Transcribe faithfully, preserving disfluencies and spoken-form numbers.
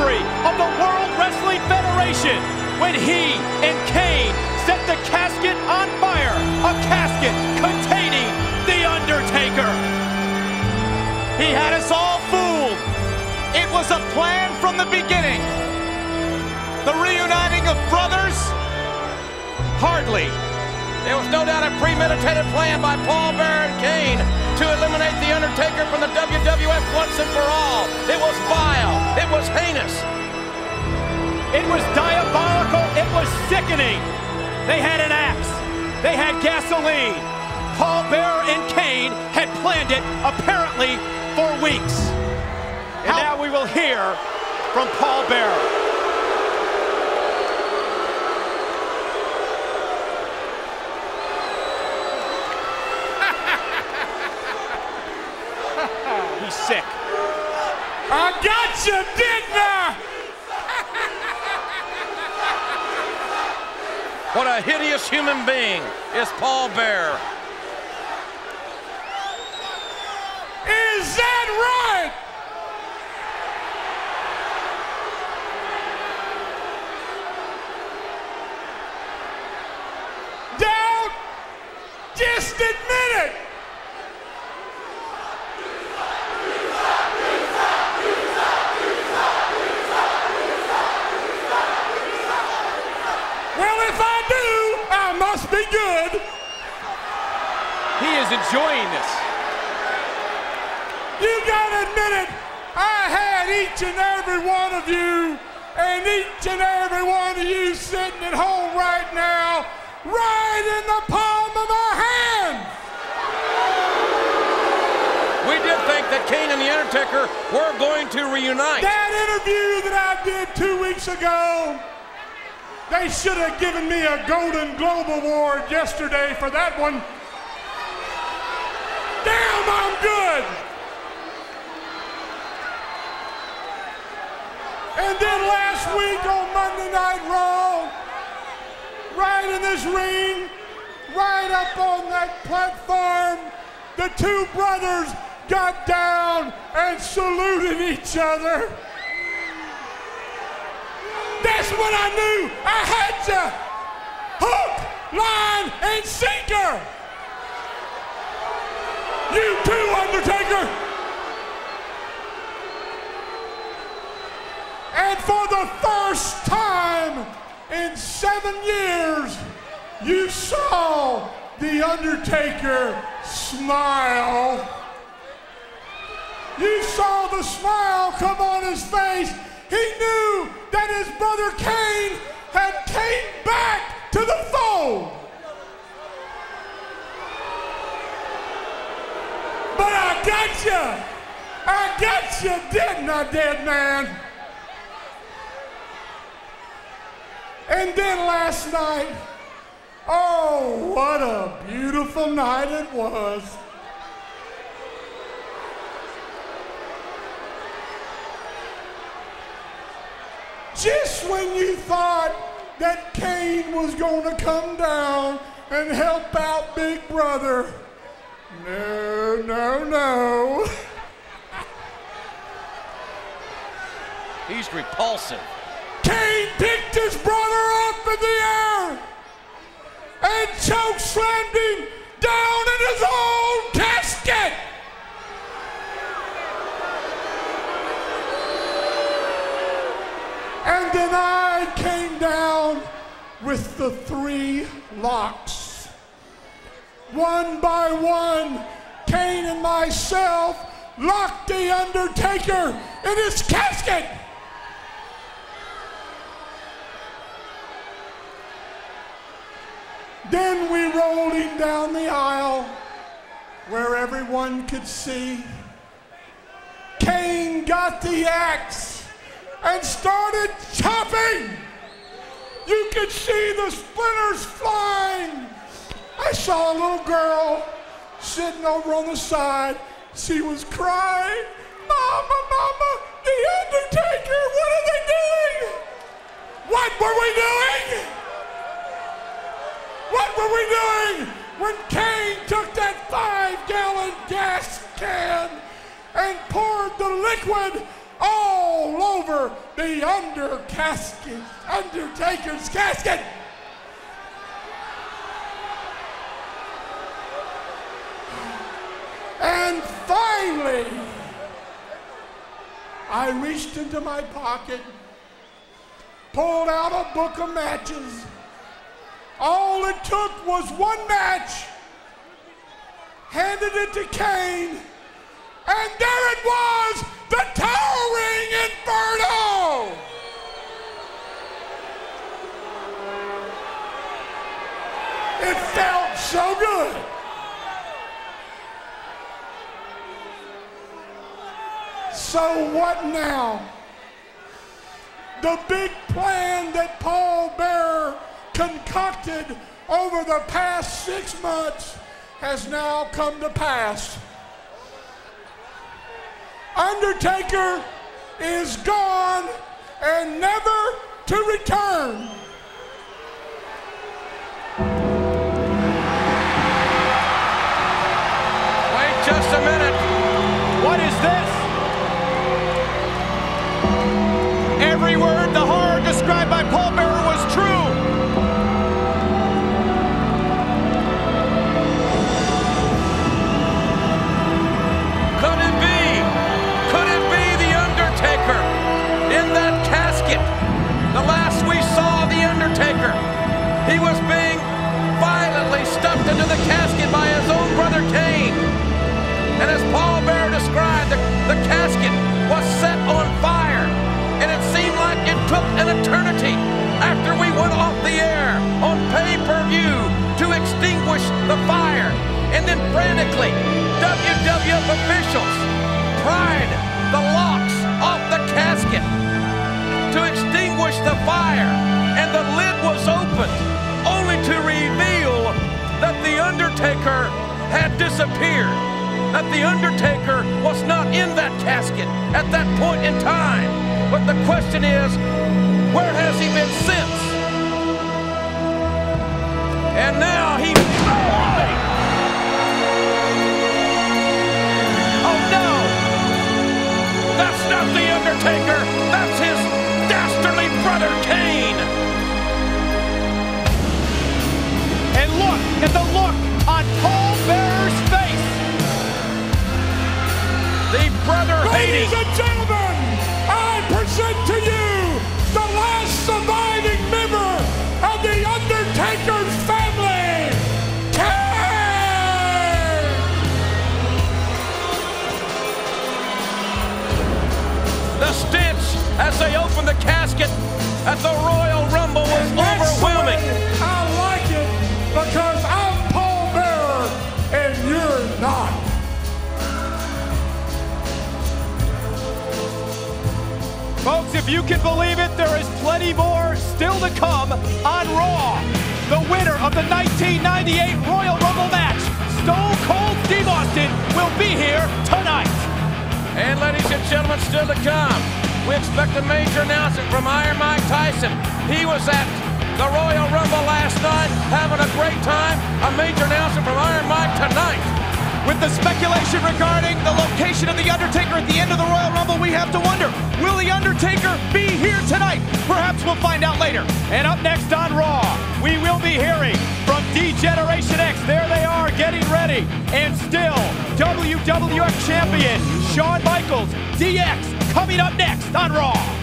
history of the World Wrestling Federation when he and Kane set the casket on fire, a casket containing The Undertaker. He had us all fooled. It was a plan from the beginning. The reuniting of brothers? Hardly. There was no doubt a premeditated plan by Paul Bearer and Kane to eliminate The Undertaker from the W W F once and for all. It was vile. It was heinous. It was diabolical. It was sickening. They had an axe. They had gasoline. Paul Bearer and Kane had planned it, apparently, for weeks. And How? now we will hear from Paul Bearer. He's sick. I got you, didn't I? What a hideous human being is Paul Bearer. Is that right? Don't just admit it. Well, if I do, I must be good. He is enjoying this. You gotta admit it, I had each and every one of you, and each and every one of you sitting at home right now, right in the palm of my hand. We did think that Kane and The Undertaker were going to reunite. That interview that I did two weeks ago, they should have given me a Golden Globe Award yesterday for that one. Damn, I'm good. And then last week on Monday Night Raw, right in this ring, right up on that platform, the two brothers got down and saluted each other. That's when I knew I had you. Hook, line, and sinker. You too, Undertaker. And for the first time in seven years, you saw The Undertaker smile. You saw the smile come on his face. He knew that his brother Kane had came back to the fold. But I got you. I got you, didn't I, dead man? And then last night, oh, what a beautiful night it was. Just when you thought that Kane was going to come down and help out Big Brother, no, no, no. He's repulsive. Kane picked his brother up in the air and choke slammed him down in his own casket. And then I came down with the three locks. One by one, Kane and myself locked The Undertaker in his casket. Then we rolled him down the aisle where everyone could see. Kane got the axe and started chopping. You could see the splinters flying. I saw a little girl sitting over on the side. She was crying. Mama, Mama, The Undertaker, what are they doing? What were we doing? What were we doing when Kane took that five-gallon gas can and poured the liquid all over the under casket, Undertaker's casket. And finally, I reached into my pocket, pulled out a book of matches. All it took was one match, handed it to Kane, and there it was, the Towering Inferno! It felt so good. So what now? The big plan that Paul Bearer concocted over the past six months has now come to pass. Undertaker is gone and never to return. Wait just a minute. What is this? Every word the horror described by Paul Bearer was true. Could it be? Could it be the Undertaker in that casket? The last we saw of the Undertaker, he was being violently stuffed into the casket by his own brother Kane. And as Paul Bearer described, the, the casket was set on fire. And it seemed like it took an eternity after we went off the air on pay-per-view to extinguish the fire. And then frantically, W W F officials pried the locks off the casket to extinguish the fire. And the lid was opened, only to reveal that the Undertaker had disappeared. That the Undertaker was not in that casket at that point in time. But the question is, where has he been since? And now he... Oh no! That's not the Undertaker! That's his dastardly brother Kane! And look at the look on Paul Bearer's face. The brother-hating... Ladies and gentlemen, I present to you the last surviving member of the Undertaker's family, Kane! The stench as they opened the casket at the Royal Rumble was And that's the overwhelming. way I like it, because I'm Paul Bearer and you're not. Folks, if you can believe it, there is plenty more still to come on Raw. The winner of the nineteen ninety-eight Royal Rumble match, Stone Cold Steve Austin, will be here tonight. And ladies and gentlemen, still to come, we expect a major announcement from Iron Mike Tyson. He was at the Royal Rumble last night, having a great time. A major announcement from Iron Mike tonight. With the speculation regarding the location of The Undertaker at the end of the Royal Rumble, we have to wonder, will The Undertaker be here tonight? Perhaps we'll find out later. And up next on Raw, we will be hearing from D-Generation X. There they are, getting ready. And still, W W F Champion Shawn Michaels, D X, coming up next on Raw.